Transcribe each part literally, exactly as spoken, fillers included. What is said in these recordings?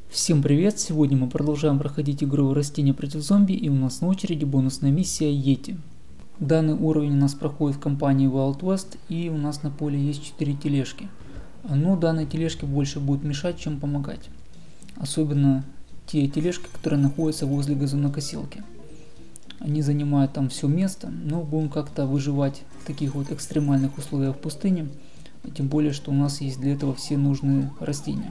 Всем привет! Сегодня мы продолжаем проходить игру растения против зомби, и у нас на очереди бонусная миссия Йети. Данный уровень у нас проходит в компании Wild West, и у нас на поле есть четыре тележки. Но данной тележке больше будет мешать, чем помогать. Особенно те тележки, которые находятся возле газонокосилки. Они занимают там все место, но будем как-то выживать в таких вот экстремальных условиях пустыни. Тем более, что у нас есть для этого все нужные растения.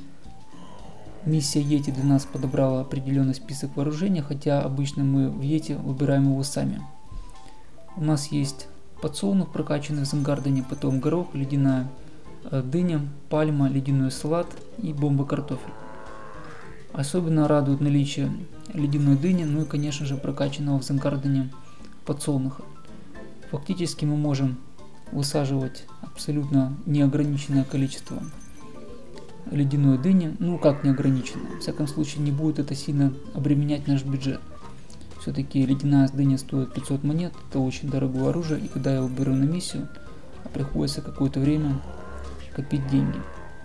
Миссия Йети для нас подобрала определенный список вооружения, хотя обычно мы в Йети выбираем его сами. У нас есть подсолнух, прокачанный в Зенгардене, потом горох, ледяная дыня, пальма, ледяной салат и бомба-картофель. Особенно радует наличие ледяной дыни, ну и конечно же прокачанного в Зенгардене подсолнуха. Фактически мы можем высаживать абсолютно неограниченное количество ледяной дыни, ну как неограниченно, в всяком случае не будет это сильно обременять наш бюджет. Все-таки ледяная дыня стоит пятьсот монет, это очень дорогое оружие, и когда я его беру на миссию, приходится какое-то время копить деньги.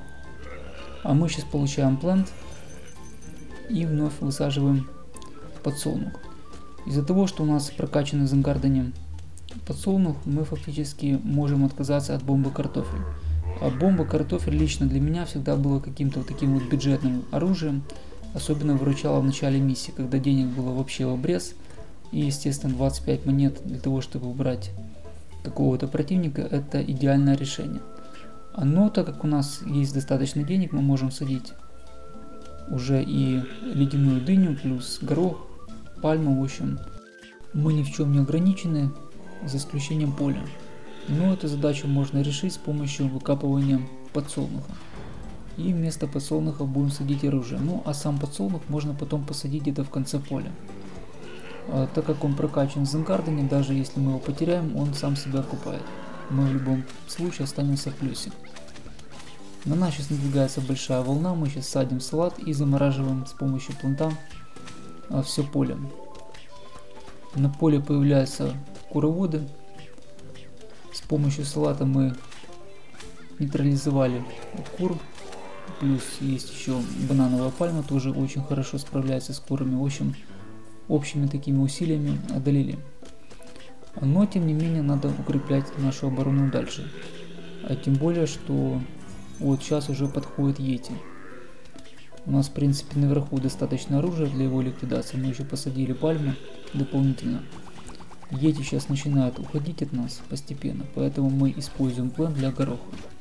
А мы сейчас получаем плант и вновь высаживаем подсолнух. Из-за того, что у нас прокачанный в Зенгардене подсолнух, мы фактически можем отказаться от бомбы картофель. А бомба картофель лично для меня всегда было каким-то вот таким вот бюджетным оружием, особенно выручала в начале миссии, когда денег было вообще в обрез, и естественно двадцать пять монет для того, чтобы убрать какого-то противника, это идеальное решение. Но так как у нас есть достаточно денег, мы можем садить уже и ледяную дыню, плюс горох, пальму, в общем, мы ни в чем не ограничены, за исключением поля. Но эту задачу можно решить с помощью выкапывания подсолнуха. И вместо подсолнуха будем садить оружие. Ну а сам подсолнух можно потом посадить где-то в конце поля. А, так как он прокачан в Зенгардене, даже если мы его потеряем, он сам себя окупает. Мы в любом случае останемся в плюсе. На нас сейчас надвигается большая волна, мы сейчас садим салат и замораживаем с помощью планта а, все поле. На поле появляются куроводы. С помощью салата мы нейтрализовали кур, плюс есть еще банановая пальма, тоже очень хорошо справляется с курами. В общем, общими такими усилиями одолели. Но тем не менее надо укреплять нашу оборону дальше. А тем более, что вот сейчас уже подходит Йети. У нас в принципе наверху достаточно оружия для его ликвидации, мы еще посадили пальмы дополнительно. Йети сейчас начинают уходить от нас постепенно, поэтому мы используем план для гороха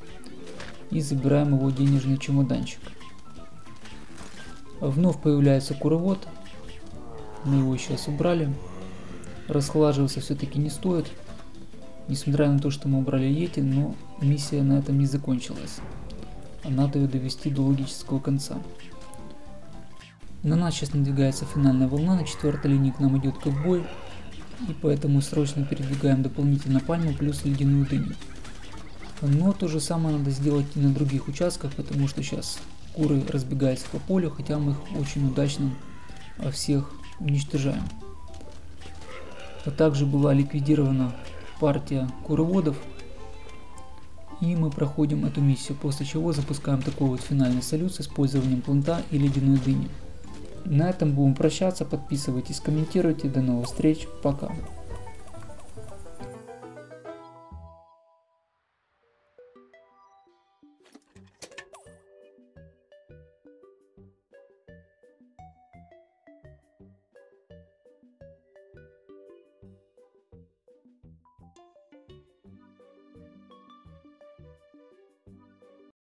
и забираем его денежный чемоданчик. Вновь появляется куровод, мы его сейчас убрали. Расхолаживаться все-таки не стоит, несмотря на то, что мы убрали Йети, но миссия на этом не закончилась, надо ее довести до логического конца. На нас сейчас надвигается финальная волна, на четвертой линии к нам идет ковбой. И поэтому срочно передвигаем дополнительно пальму плюс ледяную дыню. Но то же самое надо сделать и на других участках, потому что сейчас куры разбегаются по полю, хотя мы их очень удачно всех уничтожаем. А также была ликвидирована партия куроводов. И мы проходим эту миссию, после чего запускаем такой вот финальный салют с использованием планта и ледяной дыни. На этом будем прощаться, подписывайтесь, комментируйте, до новых встреч, пока.